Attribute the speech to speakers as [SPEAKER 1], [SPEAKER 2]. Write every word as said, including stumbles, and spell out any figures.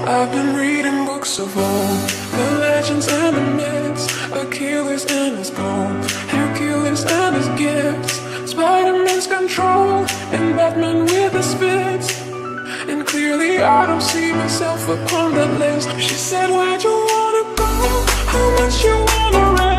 [SPEAKER 1] I've been reading books of old, the legends and the myths, Achilles and his gold, Hercules and his gifts, Spider-Man's control, and Batman with his fits. And clearly I don't see myself upon that list. She said, where'd you wanna go? How much you wanna rent?